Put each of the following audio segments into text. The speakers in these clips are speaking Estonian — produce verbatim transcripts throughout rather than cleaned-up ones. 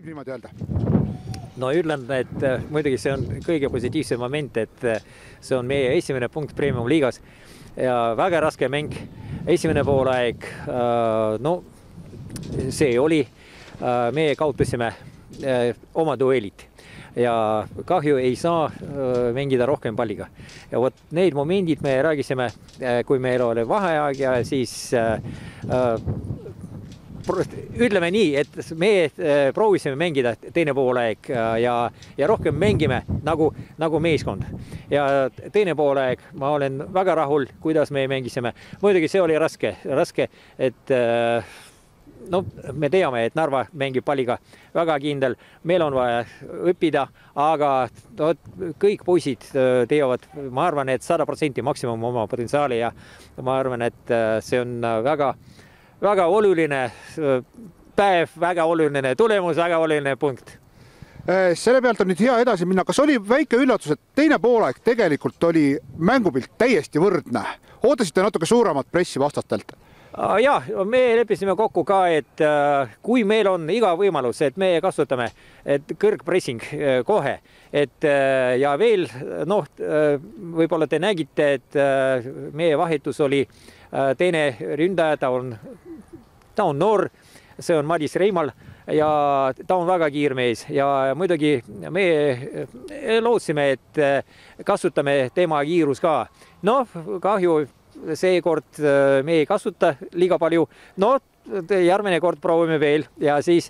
võib niimoodi öelda? No ütlen, et muidugi see on kõige positiivsem moment, et see on meie esimene punkt Premium liigas ja väga raske mäng. Esimene poolaeg, no see oli, meie kaotasime oma duellid ja kahju ei saa mängida rohkem palliga. Ja vot need momendid me räägisime, kui meil oli vaheaeg ja siis ütleme nii, et me proovisime mängida teine poolaeg ja, ja rohkem mängime nagu, nagu meeskond. Ja teine poolaeg ma olen väga rahul, kuidas me mängisime. Muidugi see oli raske, raske, et no, me teame, et Narva mängib palliga väga kindel. Meil on vaja õppida, aga no, kõik poisid teevad, ma arvan, et sada protsenti maksimum oma potentsiaali ja ma arvan, et see on väga väga oluline päev, väga oluline tulemus, väga oluline punkt. Selle pealt on nüüd hea edasi minna. Kas oli väike üllatus, et teine poolaeg tegelikult oli mängupilt täiesti võrdne? Ootasite natuke suuremat pressi vastastelt? Jah, me leppisime kokku ka, et kui meil on iga võimalus, et me kasutame et kõrgpressing kohe, et ja veel, noh, võib-olla te nägite, et meie vahetus oli teine ründaja, ta on, ta on noor, see on Madis Reimal ja ta on väga kiirmees ja muidugi me lootsime, et kasutame tema kiirus ka. Noh, kahju seekord me ei kasuta liiga palju. No, järgmine kord proovime veel ja siis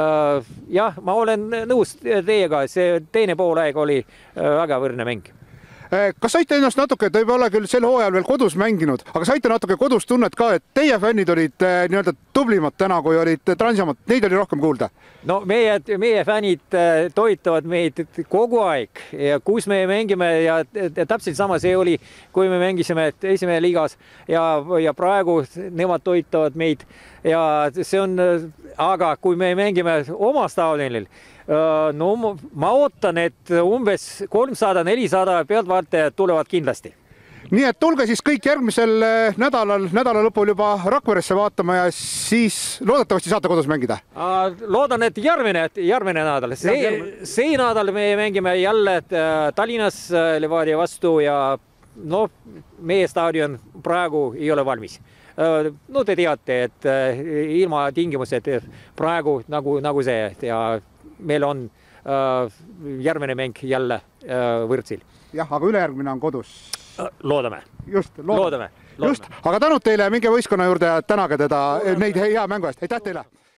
jah, ma olen nõus teiega, see teine poolaeg oli väga võrdne mäng. Kas saite ennast natuke, te ei ole küll sel hooajal veel kodus mänginud, aga saite natuke kodus tunnet ka, et teie fännid olid nii-öelda tublimad täna, kui olid transamad, neid oli rohkem kuulda? No meie, meie fännid toitavad meid kogu aeg ja kus me mängime ja täpselt sama see oli, kui me mängisime esimene liigas ja, ja praegu nemad toitavad meid ja see on, aga kui me mängime oma staadionil, no ma ootan, et umbes kolmsada nelisada pealtvaatajad tulevad kindlasti. Nii et tulge siis kõik järgmisel nädalal, nädala lõpul juba Rakveresse vaatama ja siis loodetavasti saate kodus mängida. Loodan, et järgmine, järgmine nädal. See, see nädal me mängime jälle Tallinnas Levadia vastu ja no, meie staadion praegu ei ole valmis. No te teate, et ilma tingimused praegu nagu, nagu see ja meil on äh, järgmine mäng jälle äh, võrdsil. Jah, aga ülejärgmine on kodus. Loodame. Just, loodame. loodame. Just, aga tänud teile, minge võistkonna juurde ja tänage teda neid hea mängu eest. Aitäh teile!